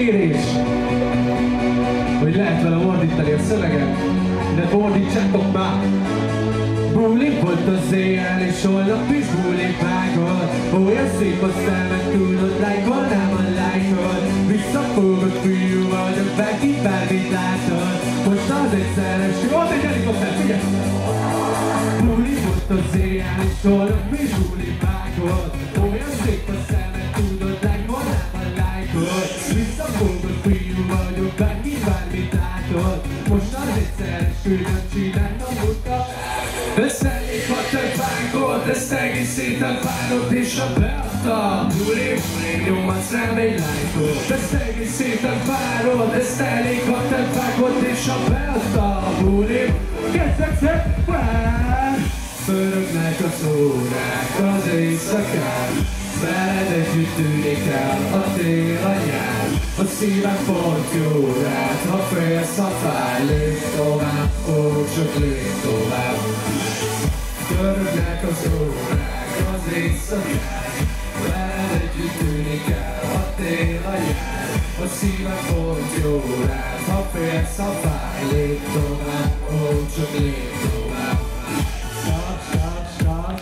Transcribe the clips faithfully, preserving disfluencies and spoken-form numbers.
kérés, hogy lehet vele ordítani a szöveget, de ordítsátok már! Buli volt az éjjel, és holnap is buli vágod. Olyan szép a szemed, tudod, lájkolnám a lájkod. Visszafogott fiú vagyok, bárki bármit látod. Most az egy szeres, ott egy helikopter, figyelj! Buli volt az éjjel, és holnap is buli vágod. Olyan szép a szemed, tudod, lájkolnám a lájkod. Visszafogott fiú vagyok, bárki bármit látod. Most az egy szeres, hogy nem csináltam mutat. Ezt elég a te vágod, ezt egész héten várod, és a beadta buli, nyomadsz rám egy lájkot. Ezt egész héten várod, ezt elég a te vágod, és a beadta buli, kezdek szépen. Pörögnek az órák az éjszakán, veled együtt tűnik el a tél a nyár. A szívem pont jó rád, ha félsz, ha fáj, lépj tovább, ó, csak lépj tovább. Pörögnek az órák az éjszakán, veled együtt tűnik el a tél a nyár. A szívem pont jó rád, ha félsz, ha fáj, lépj tovább, ó, csak lépj tovább. Stop, stop, stop.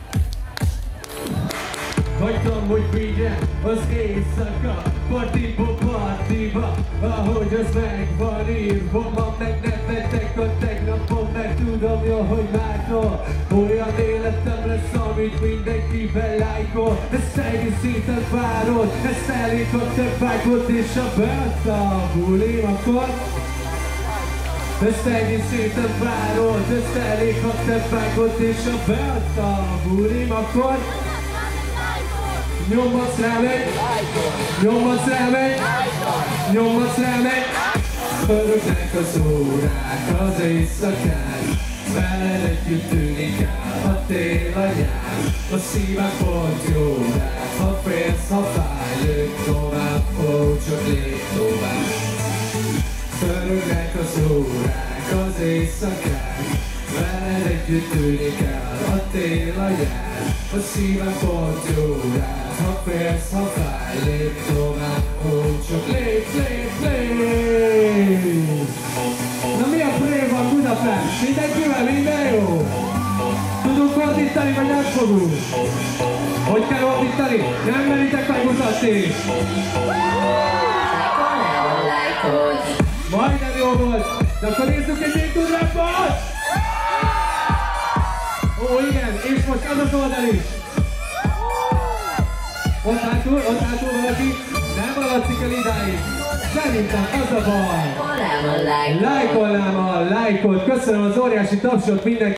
Hagytam, hogy vigyen az éjszaka, partiba, partiba, ahogy az meg van írva. Ma meg nevetek a tegnapon, mert tudom jó, hogy vártól. Olyan életem lesz, amit mindenkivel lájkol. Ezt egész héten várod, ezt elég a te vágod, és a beadta a bulim, akkor ezt egész héten várod, ezt elég a te vágod, és a beadta a bulim, akkor nyomadsz rám egy, nyomadsz rám egy, nyomadsz rám egy. Pörögnek az órák az éjszakán, veled együtt tűnik el a tél a nyár. A szívem pont jó rád, ha félsz, ha fáj, lépj tovább, ó, csak lépj tovább. Pörögnek az órák az éjszakán, veled együtt tűnik el a tél a nyár. A szívem pont jó rád, ha félsz, ha fáj, lépj tovább, ó, csak lépj, lépj, lépj! Na mi a play van Budapest? Mindenkivel minden jó? Tudunk ordítani, vagy nem fogunk? Hogy kell ordítani? Nem meritek megmutatni? Majdnem jó volt! De akkor nézzük egy még tudrápot! Ó, igen, és most az az oldal is! Ott hátul, ott hátul valaki, nem haladszik el idáig. Szerintem az a baj. Lájkolnám a lájkot. Köszönöm az óriási tapsot mindenki.